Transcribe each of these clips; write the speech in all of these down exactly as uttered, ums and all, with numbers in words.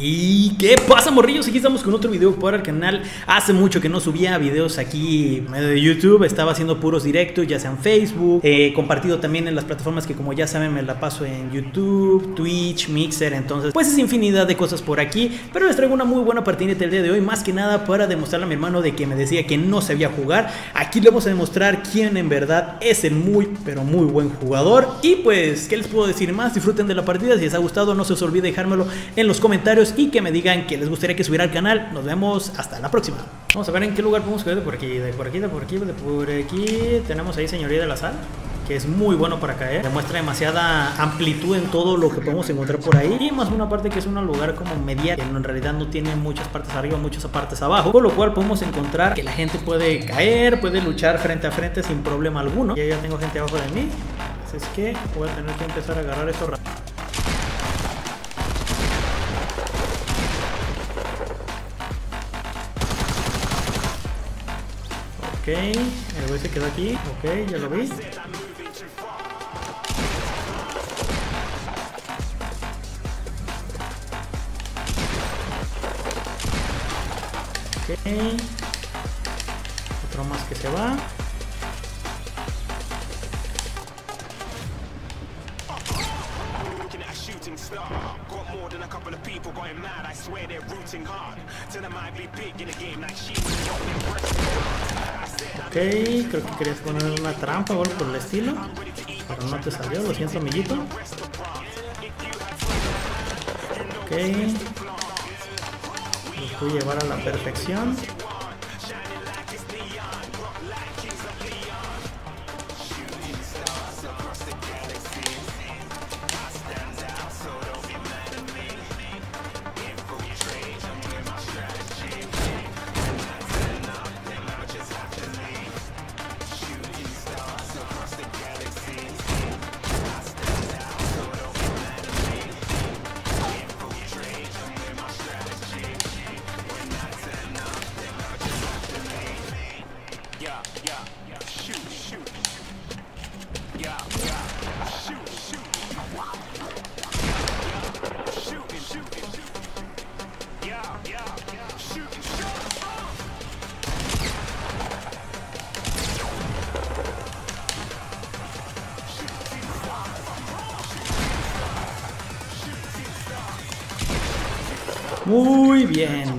¿Y qué pasa, morrillos? Aquí estamos con otro video para el canal. Hace mucho que no subía videos aquí medio de YouTube. Estaba haciendo puros directos, ya sea en Facebook, eh, compartido también en las plataformas que, como ya saben, me la paso en YouTube, Twitch, Mixer. Entonces pues es infinidad de cosas por aquí. Pero les traigo una muy buena partida el día de hoy, más que nada para demostrarle a mi hermano de que me decía que no sabía jugar. Aquí le vamos a demostrar quién en verdad es el muy pero muy buen jugador. Y pues, ¿qué les puedo decir más? Disfruten de la partida. Si les ha gustado, no se os olvide dejármelo en los comentarios y que me digan que les gustaría que subiera al canal. Nos vemos hasta la próxima. Vamos a ver en qué lugar podemos caer. De por aquí, de por aquí, de por aquí, de por aquí. Tenemos ahí Señoría de la Sal, que es muy bueno para caer. Demuestra demasiada amplitud en todo lo que podemos encontrar por ahí. Y más una parte que es un lugar como media, que en realidad no tiene muchas partes arriba, muchas partes abajo. Por lo cual podemos encontrar que la gente puede caer, puede luchar frente a frente sin problema alguno. Ya ya tengo gente abajo de mí, así es que voy a tener que empezar a agarrar esto rápido. Ok, el güey se quedó aquí. Ok, ya lo vi. Ok, otro más que se va. Ok, creo que querías poner una trampa o algo por el estilo, pero no te salió, lo siento, amiguito. Ok, lo pude llevar a la perfección. Muy bien.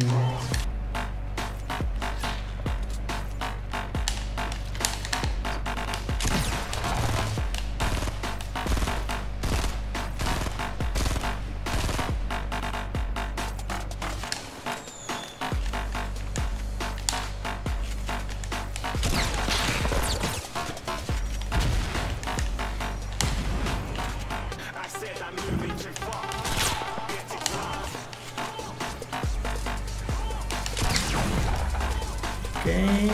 Okay.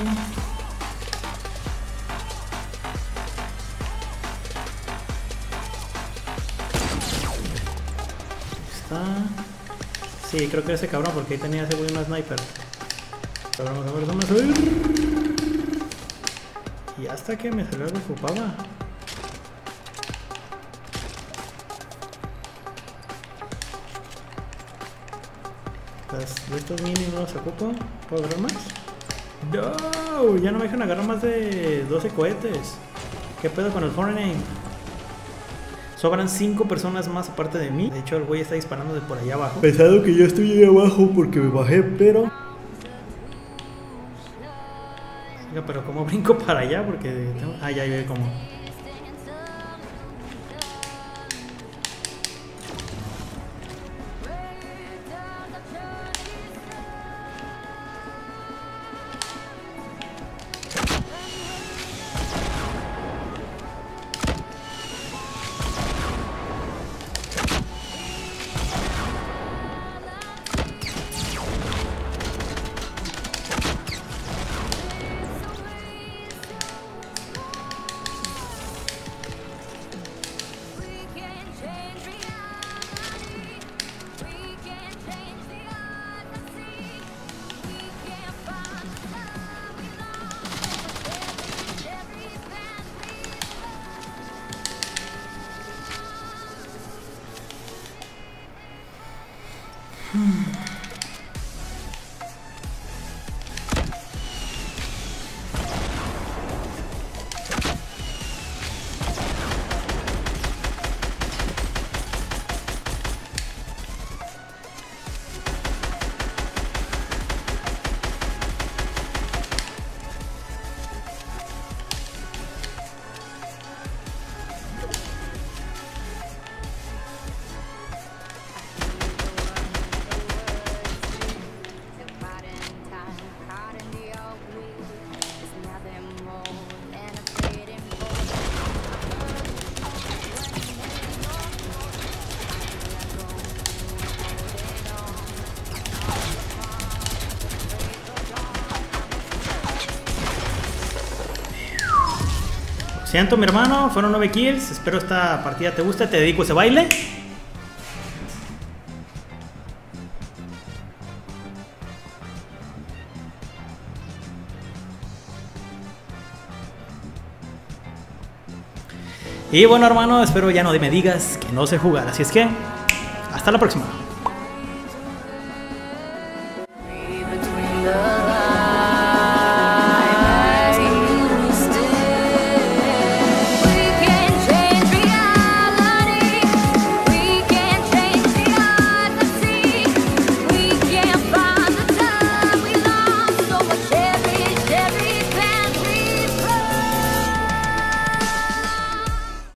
Está. Sí, creo que ese cabrón, porque ahí tenía ese güey una sniper. Pero vamos a ver, vamos a ver. Y hasta que me salió algo que ocupaba. Las de estos mini no los ocupo. ¿Puedo agarrar más? No, ya no me dejan agarrar más de doce cohetes. ¿Qué pedo con el Fortnite? Sobran cinco personas más aparte de mí. De hecho, el güey está disparando de por allá abajo. Pesado que yo estoy ahí abajo porque me bajé, pero... Oiga, pero ¿cómo brinco para allá? Porque tengo... Ah, ya ve cómo. Siento, mi hermano, fueron nueve kills. Espero esta partida te guste. Te dedico ese baile. Y bueno, hermano, espero ya no me digas que no sé jugar. Así es que, hasta la próxima.